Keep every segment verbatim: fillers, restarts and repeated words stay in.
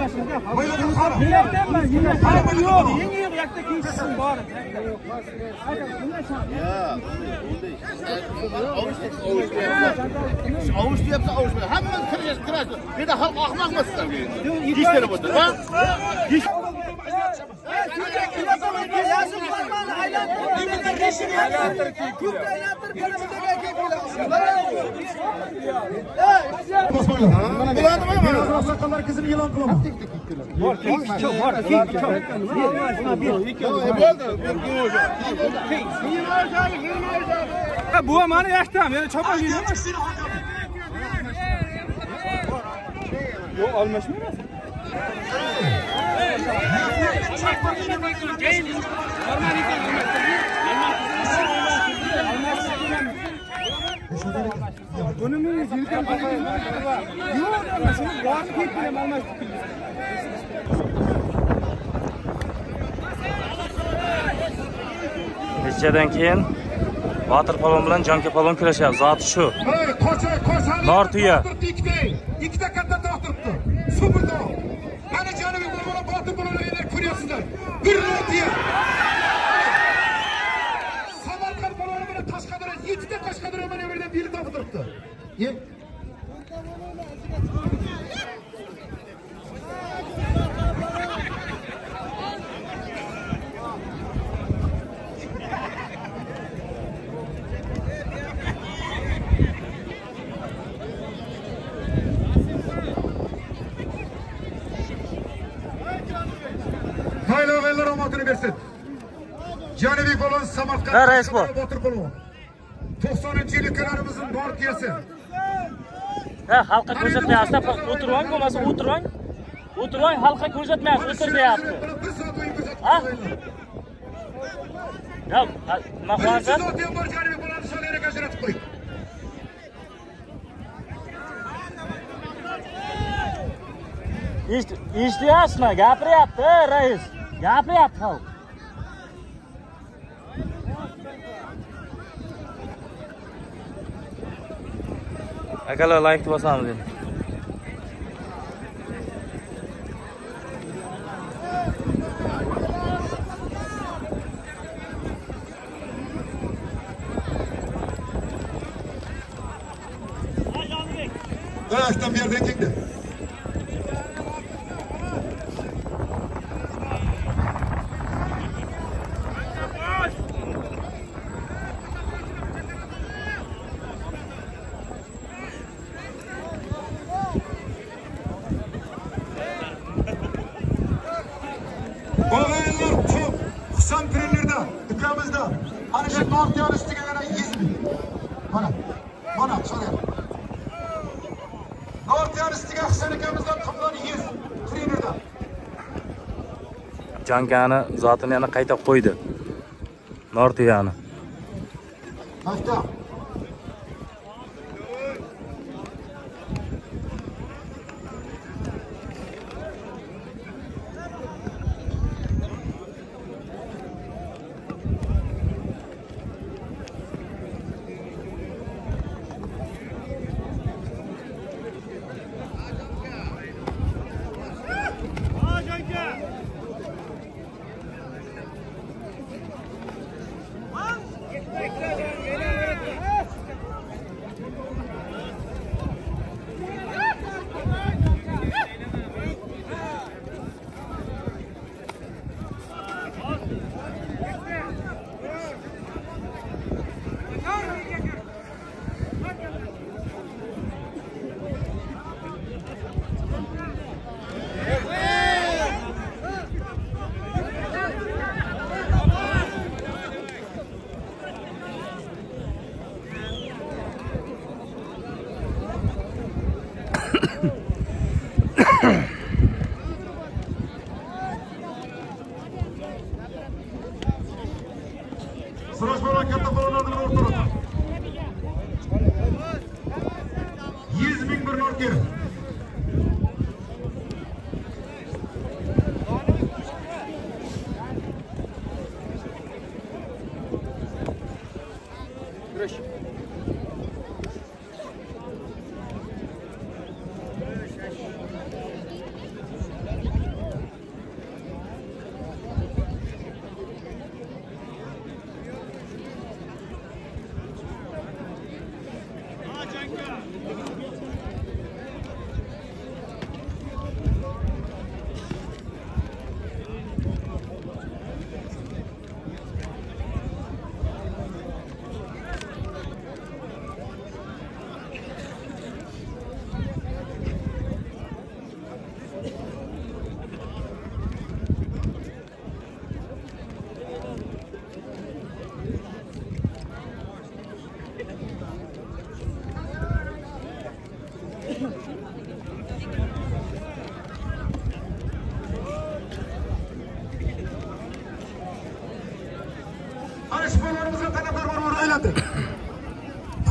Avuç yapsa avuç. Hemen kıracağız kıracağız. Bir de halk ahmak mı sizden? Dişleri budur ha? Diş. Sakallar kızını yılan kılama. Bu amanı yaştam yani çoban geliyor. Yok almış mı? Bunu mu yürüten bakayım? Yok ama şunu boğaz gitmeyeyim almaz. Nechadan keyin Botir Polvon bilan Jonka Polvon kurashyapti. Zoti shu. Nortuya. Ikkita katta tog' turibdi. Super tog'. Mana Janubiy Polvon Botir Polvonni ko'ryapsizlar. Bir Nortuya. Samarqand Polvoni bilan Qashqadaryo yettita Qashqadaryo mana bu yerdan biri topib turibdi. Ye. Hayırlı hayırlı rahmetini versin. Janubiy Polvon Samarqand Botir Polvon. to'qsoninchi yil kanarimizin Nortiyasi. Ha, xalqqa ko'rsatmayapti. O'tirvang bo'lmasa o'tirvang. O'tirvang, xalqqa ko'rsatmayapti, o'tir deyapti. Ha? Yo'q, nima qilasan? Nortiya bor Janubiy Polvonni sholaga ajratib qo'ying. Eshityapsizmi? Gapiryapti, rais. Gapiryapti xalq. Akalar like bosamiz endi. Dalaştan bir yerden geldi. Olaylar çok. Husan trenlerdə, ülkəmizdə. Hani şu Nortiyanın üstüge gelen yüz bin. Bana, bana soruyor. Nortiyanın üstüge Husan ülkəmizdən toplan yüz trenlerdə. Jonkani zotini yana qayta qo'ydi. Nortiyani. Başta.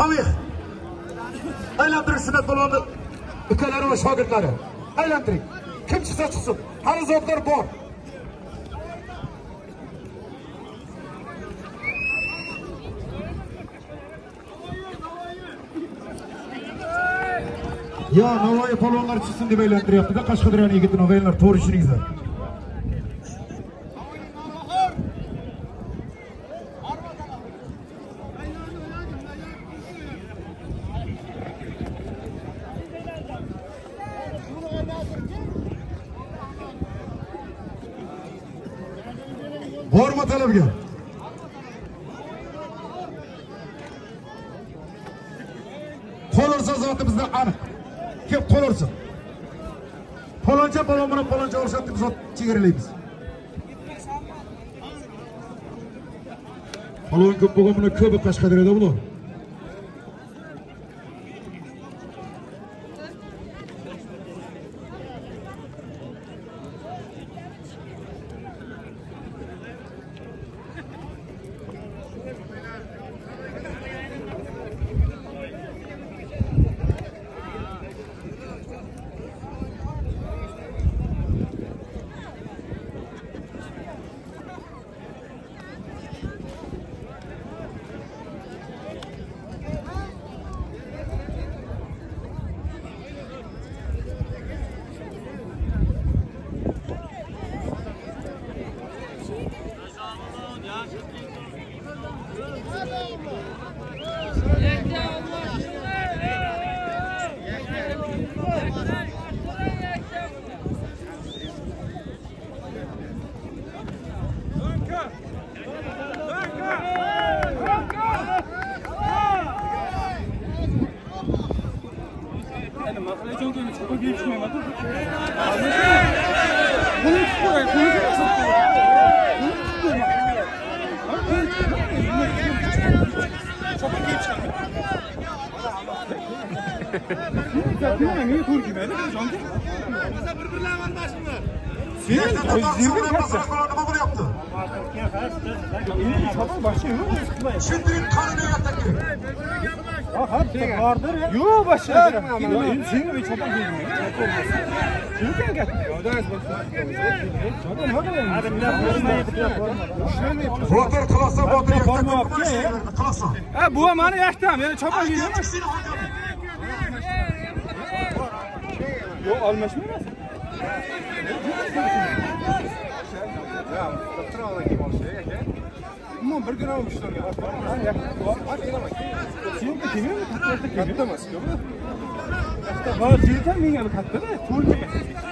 Pamih. Aylantiring Sunnat polvonni ukalari va shogirdlari. Aylantiring. Kim chiqsa chiqsin. Hali zotlar bor. Ya Navoiy polvonlar chiqsin deb aylantiryapti-da Qashqadaryoning yigitini o'g'aylar, to'g'ri tushuningizlar. Bormi talabga? Qolursa zoti bizda aniq. Kelib qolursa. Paloncha palon bilan paloncha urishadi deb zot chegaralaymiz. Palon ko'p bo'lgan bilan ko'p Qashqadaryoda bular. Şimdilik kanunu yatakır. Vardır ya. Yok başına. Senin bir çoban değil mi? Çünkü gel. Botur kılasa botur yatakır. Kılasa. Ha bu amanı yaştam yani çoban değil mi? Yok almış mı? Ya doktora alayım o şeye gel. Ama bir gün almışlar ya. Ya. Şimdi kimi mi tatlı kimi de maske mi? İşte var dilden mi yani tatlı da tur gibi.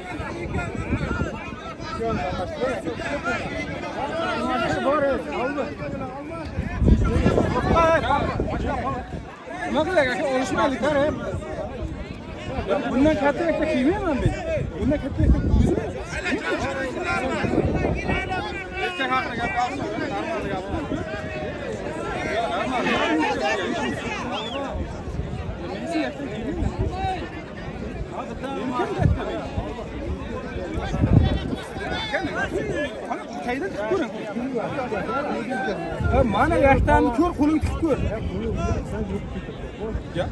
Şu an başka ya. Var evet aldı. Ne kadar ki oluşmalık var hep. Bundan katı ekte kimi mi ben? Bundan katı ekte kuzu mu? Erkek hakkında gel kalsın. Normal yap. Mana yaştan kör kulun kör. Ya.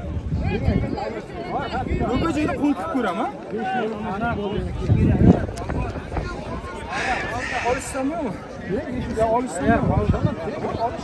Bu böceği kul kör ama. Alışsamıyor mu? Ya alışsamıyor mu? Alış.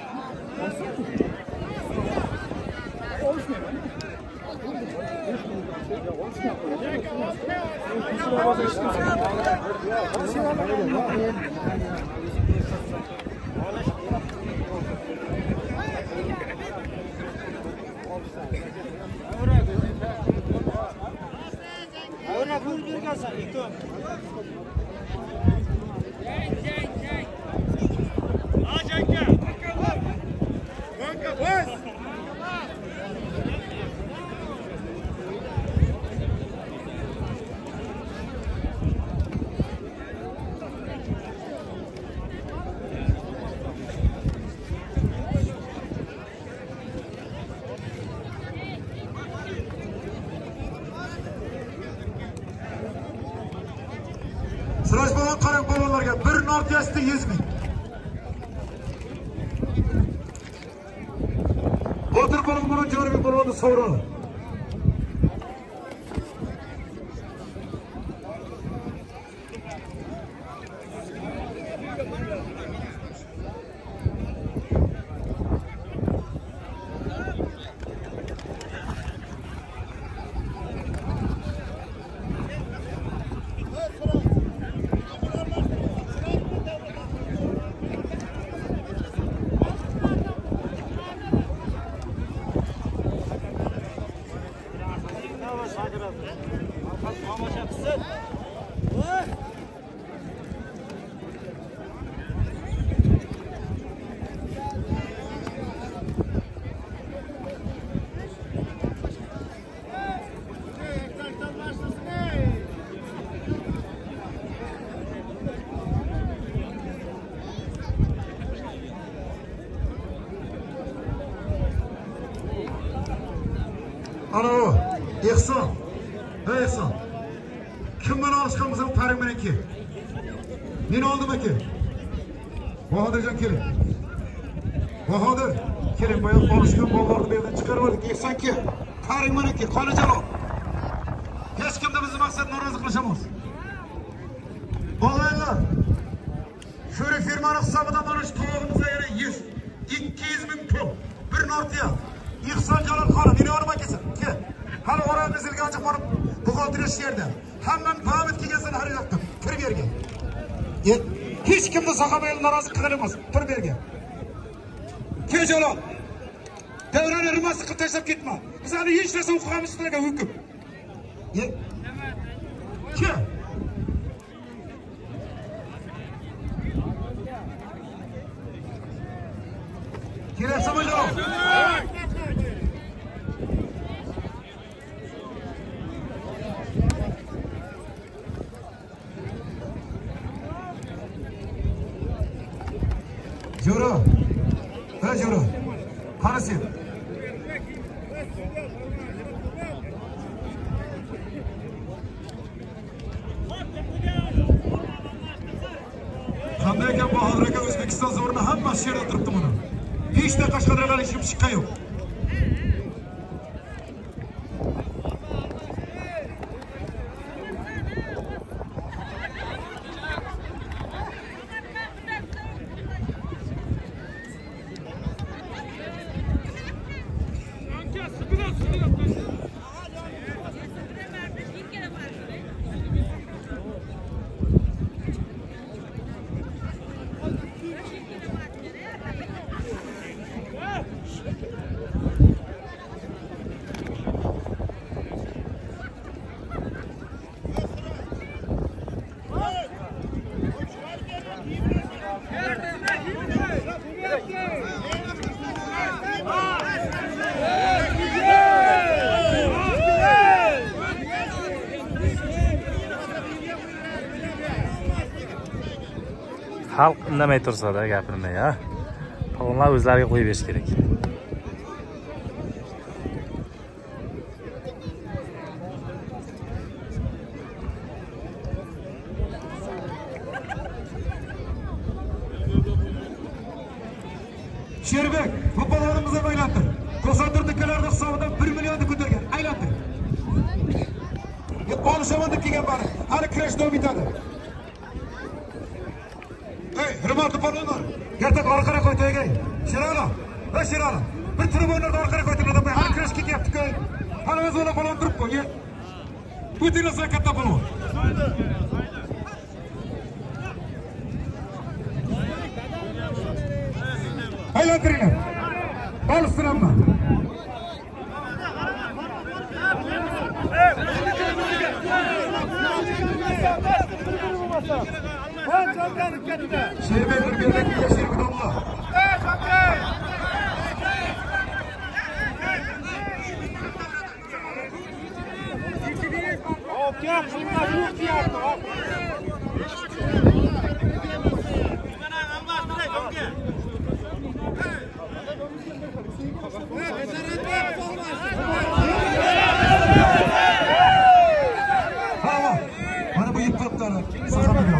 Sıraj balon qarang balonlarga bir nort yasdi yuz ming. Botir polvonning Jonibek polvonni sovroni. Alo, Ehson. Hey Ehson. Kim bana alışkan mısın? Tarık bana ki. Ne oldu mu ki? Bahadırcan kelin. Bahadır. Kelin bayağı alışkan bollardı bir yerden çıkarmadık. Ehson ki. Tarık bana ki. Kanacan o. Hiç kimde bizim maksat narazı kılışamaz. Olaylar. Şöyle firmanın hesabından bana şu tavağımıza yine yüz. iki yüz bin pul. Bir nortuya. İhsan Jalal Khan'ı, yine onu kesin. Ki, hani oraya bizilge açıp varıp, bu kaldırış yerde. Hemen Muhammed ki gelsen her yaktım. Kır berge. Hiç kimde sakamayla narazı kıkılamaz. Kır berge. Ki Jalal. Devran ermasi kıl teşrif gitme. Biz hani hiç resim kukamış üstüne hüküm. Ki. Kiresi mi Jalal? Juro, ha Juro, qarasi. Qanday ekan Bahodir aka O'zbekiston zo'rini hamma she'rda turibdi buni. Hech de Qashqadaryoga ishib chiqqan yo'q. Xalq indamay tursa-da gapirmay, ha. Polvonlar o'zlariga qo'yib berish kerak. Sherbek, bu polvonimizni aylantir. Ko'rsatdirdikilarning hisobidan bir millionni ko'targan. Aylantir. Deb olishaman deb kelgan bari. Hali kurash davom etadi. Hey, hurmatli polvonlar, ertaga orqaga qo'ytaygan. Shirala, va Shirala. Bir tribunlarda orqaga qo'ytinglar, deb hali kurash ketyapti-ku. Hali o'zi o'la polvon turib qo'y. O'tinglar katta polvon. Aylantiringlar. Olishtiramman. Sherbek bir bergan Sherbek Allah. Okey, shunga yo'q deyapti. Mana bu yip qilibdilar. Saxamaydi.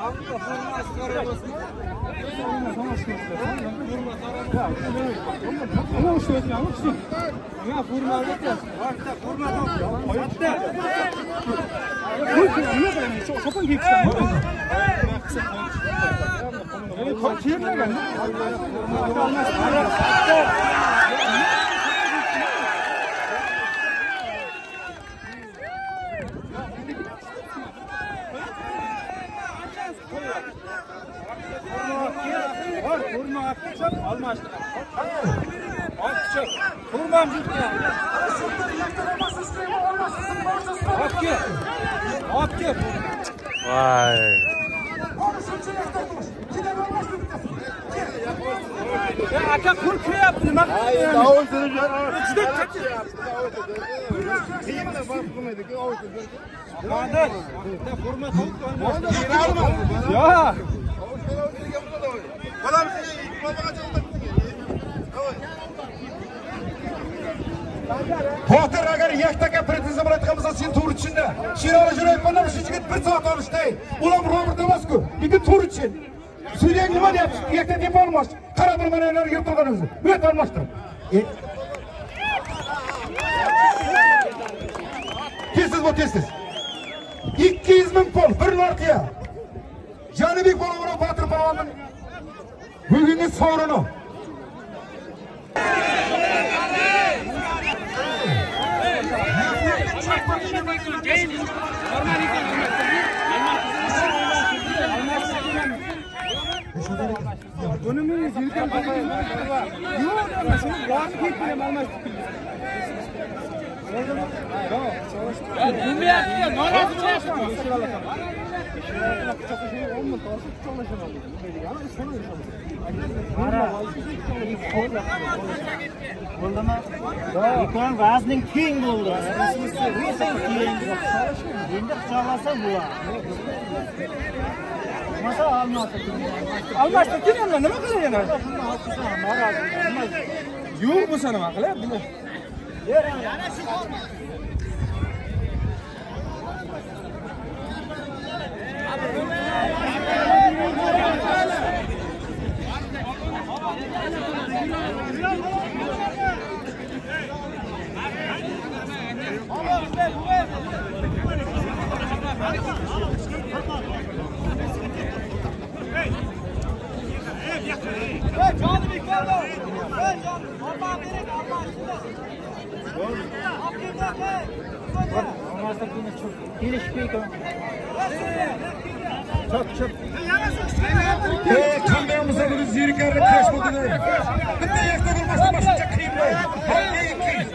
Vay. Aka pul kıryapti nima? Davul söyleyeceğim. Kıyımda bak kılmaydık. Hadi. Hurmat Ya. Xotir agar yaktaga pretenzya qilayotganimizda sen to'g'ri tushunda. Shirali Jo'rayevlar shu yigit bir soat olishdi. Ular Robert emas-ku. Bitta to'g'ri tushun. Sudya nima deyapti? Yakta deb olmoq. Qara bir manalar yurib turganimiz. Bu yerda olmoqdir. Tesiz bu tesiz. ikki yuz ming pul bir nortiya. Janubiy Qo'ng'irov Botir polvonning bugungi sovrini. Bunu mu yürüten bakayım? Yok, şunu var gitmeyeyim almazdık. Ya dünya ya ne olacak? Çok şey olmadı. Çok çalışamadım. Ama sonra Bo'ldimi? Ikon vazning keng bo'ldi. Resmi keng. Endi quchoqlasa bo'ladi. Masa almoqda. Almoqda kelganlar nima qilaman? Yo'q bo'lsa nima qilyapti? Çok çok. Eee kameramıza bunu zirkarlı kaçmadığını. Bir de yakta olmazsa başlayacak kıyımlar. Hangi iki?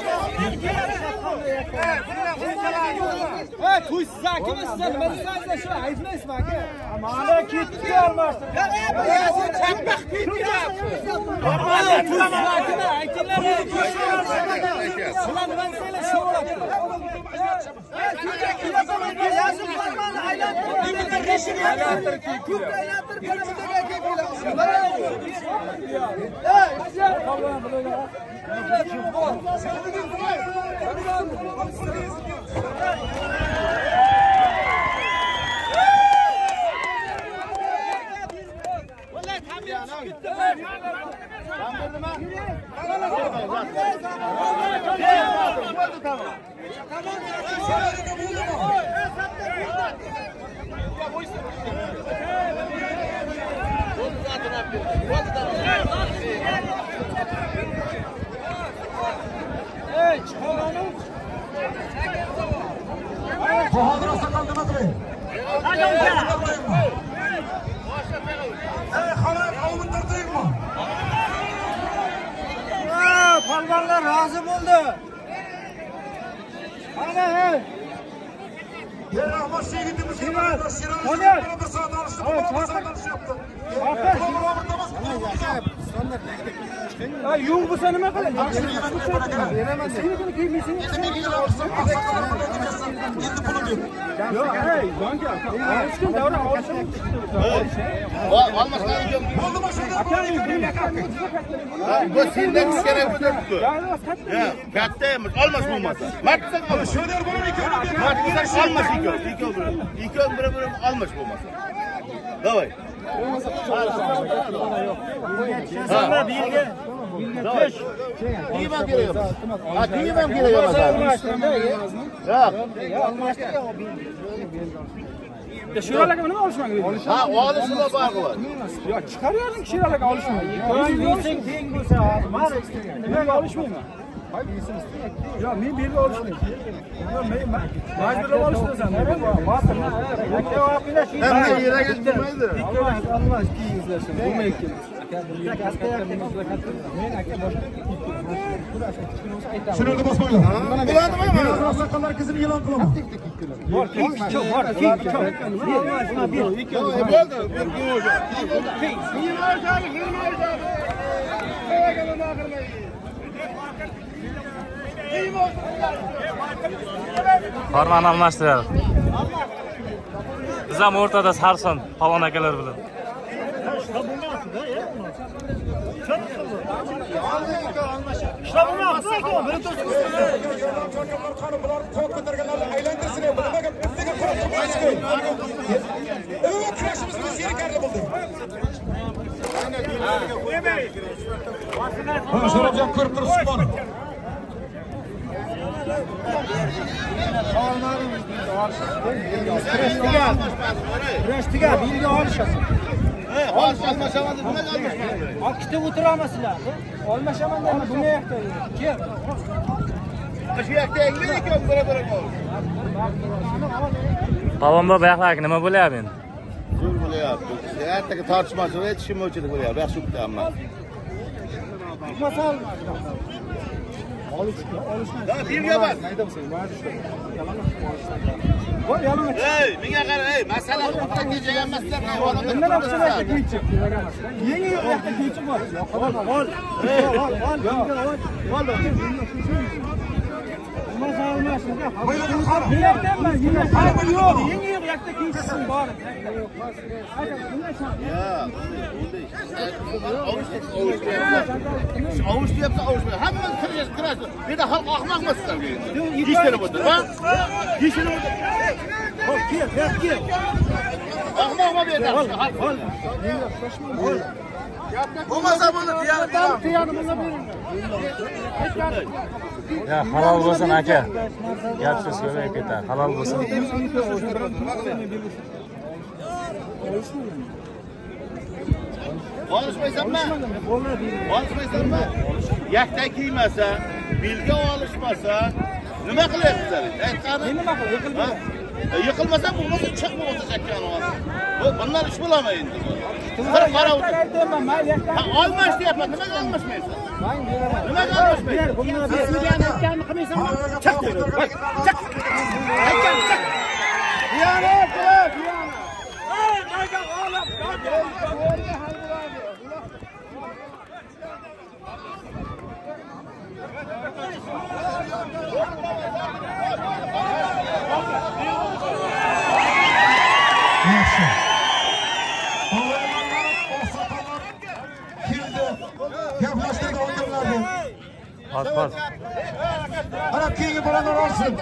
Ha, kuş zaki misin? Ben sadece şu ayıplayız bak. Amana gitti almazdı. Ya ya sen çakmak gitti ya. Amana kuş zaki mi? Ayıplar mı? Ulan ben sana şu olacaktım. Yazın parmağını aylandır. Dinle kardeşini aylandır. Kurt aylandır. Kanımıza geldik. Hey! Allah'ım böyle. Vallahi tam bir gitti. Ben buldum ha. Tamam. Hey, çıkaralım. Bu hadra sakalda mı durayım? Hadi oğlum. Hey halay kavmin tartayım mı? Aa, palvanlar razı oldu. Hadi hey. Ya Rahmat şey gitti bu şey var. Hadi. Bir saat alıştı. Evet, Bir saat çakır. alıştı yaptı. Çakır. Robert emas. Ha, yo'q bo'lsa nima qilay? Beraman. Seni buni kiymaysan. Endi pulum yo'q. Yo'q, hey, zonka. Olishgan davra olishim. Almasdan gidiyorum. Oldu mu şimdi? Bu senden kerak bu. Ya, katta. Ya, kattaymış. Almas olmasa. Martsan almas. Şöyle bunu iki öyle bir. Martsan almas iki. İki öbürü. İki öbürü almas olmasa. Давай. Sana bilgi. Давай. Kiyimem gerekiyor. Ha kiyimem gerekiyor mesela. Yok. Ya almıştık ya o bilgi. Ya şuralarga nima olishmagan edi? Ha olishida farqi bor. Yo, chiqaryapsing shiralarga olishmagan. Bilsang teng bo'lsa, mar Nimaga olishmayman? Yo, men bu yerga olishmayman. Yo, men majburlab olishdasan. Botirni, aka vaqtida shu. Hamma yuraga chiqmaydi. Alloh keyin izlashim. Bo'lmaydi. Aka, bu yerga katta katta. Men aka boshqa Shuni bosmanglar. Bo'ladimi? Mana saqqallar qizini e'lon qilaman. bor, keyin kichik bor, keyin kichik. Bo'ldi. Formani almashtiradi. Biz ham o'rtada sarson palon akalar bilan. Bular qo'l ko'targanlarni aylantirsin. Nimaga bizga qo'rqmaysiz? Umuman kurashimiz biz zerikarli bo'ldi. Ha, Sho'rabjon ko'rib turibsiz buni. Kurashtiga bilgi olishasiz. He, olish almashaman deb nima qilmoqchiman? Ikkita o'tiramasizlar. Olmashaman deyman, bu yoqda. Kel. Shu yoqda englar ekan barabar qol. Palonba buyoqdagi nima bo'lyapti endi? Zo'r bo'lyapti. Ertaga tortishmoqchi, tushunmovchilik bo'lyapti. Yaxshi o'tdi. Masal Ya bilga bor. Voy, yalama. Ey, menga qara, ey, masala o'rtaga kechaga emaslar. Bundan ham sizlarga kiyinchiq. Yangi yoqda kiyinchiq bor. Ol, ol. Ey, ol, ol, ol. Masal emasmi? Bu yoqdanman, yana farqi yo'q. Yangi yoqda kiyinchiqsin bor. Avuç yapsa avuç böyle. Hemen kıracağız kıracağız. Bir de halk ahmak mı sizler? Dişleri budur. Ha? Dişleri budur. Ol, gel, gel, gel. Ahmak mı bir de? Olmazsa bunu diyanı Tiyanımıza verin. Ya halol bo'lsin aka. Gap so'z ko'payib ketadi. Halol bo'lsin. Olishmaysanmi? Olishmaysanmi? Yakta kiymasa, bilga olishmasa, nima qilyapsizlar? Aytqani. Nima qilib yiqilmaydi? Yiqilmasa bo'lmasa chiq bo'lsa chakkani olsin. Bu bundan ish bo'lamaydi endi. Bir qara o'tir. Aytaman, mayli yoqda. Ha, olmash deyapman. Nimaga olmashmaysan? Men beraman. Nimaga olmashmaysan? Bundan Sizlarni aytganini qilmaysanmi? Chiq dedi. Chiq. Aytgan, chiq. Diyana, qilib, diyana. Ey, qayga olib, qayga olib. Yaxshi. Olaylar, oqsoqollar keldi. Gaplashtirib olganlarni. Hop, hop. Ana keyingi bolalar olsin.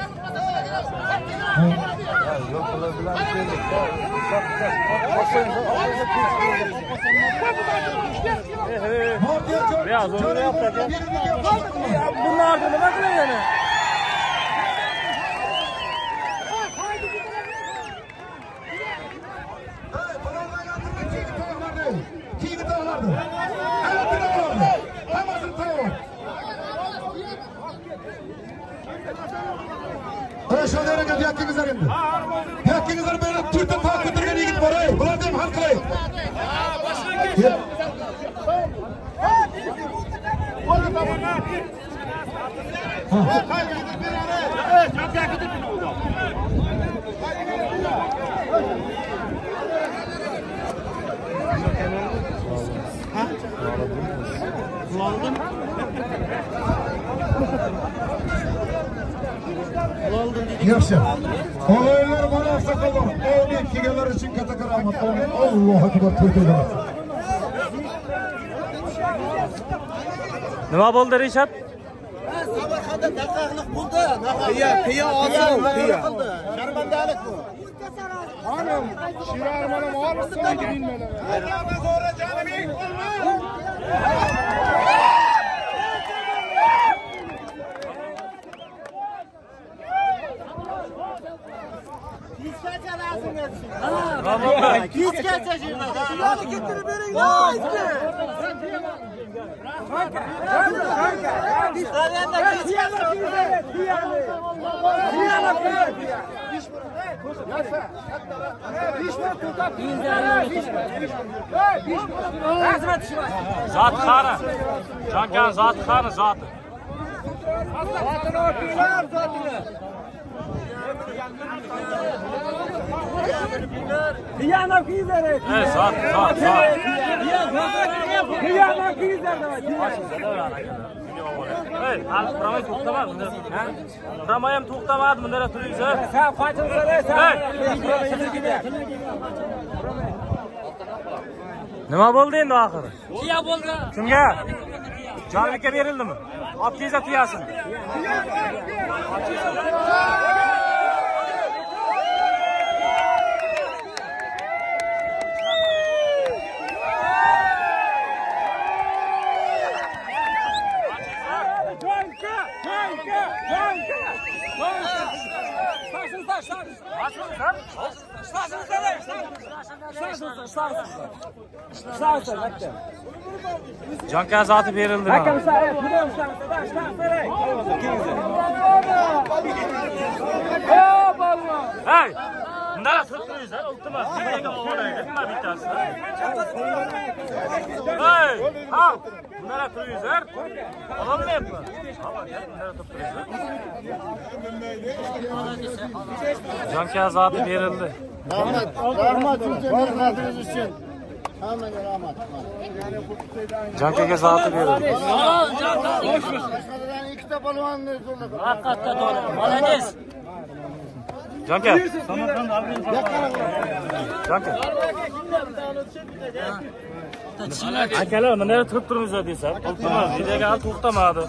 Biraz onu yaptı. Bunlar da nima qilayapti? Keyingi tog'larni. Ana tog'larni. Hammasini tayyor. Ana shu yerga yakkingizlar endi. Yakkingizlar bilan to'rtta tog' ko'targan yigit bor, ey. Bularni ham hal qilay. Yaxshi. Olaylar mana oqsoqollar. Amin kelganlar uchun katta karomat. Amin. Allohu akbar. To'ydilar. Nima bo'ldi Rishad? Samarqandda daqaqlik bo'ldi. Qiya, qiya olsin, qiya. Sharmandalik bu. Hanım, şirarmanım alırsın bilmem. Zat qani? Jonkan zoti qani zoti? Zotini o'tinglar, zotini. Diyana kizler. Ey zot, zot, zot. Diyana kizler. Ey, hal Ramay to'xtamadi bunda. Ha? Ramay ham to'xtamadi, bunda turibsiz. Sen qochilsana, sen. Nima bo'ldi endi oxiri? Tiya bo'ldi. Kimga? Jonlikka berildimi? Olib kelsa tiyasin. Jonka, jonka, jonka. Starsın, starsın. Starsın, starsın. Starsın, starsın. Jonka zoti berildi. Akam sare, pudam sare, sare. Hey! Bunlar tutmayız ha, ultimas. Birga olaydi, nima bittasi. Hey! Ha! Bunlar turibsizlar. Olmayapmi? Ha, bunlar turibsizlar. Jonka zoti berildi. Rahmat, rahmat uchun, mehnatiniz uchun. Hammaga rahmat. Jonkaga zoti berildi. Boshqalardan ikkita polvonni zo'rlab. Haqiqatda to'g'ri. Молодец. Jonka. Jonka. Akalar, mana turib turibmiz desa, iltimos, videoga hali to'xtamadi.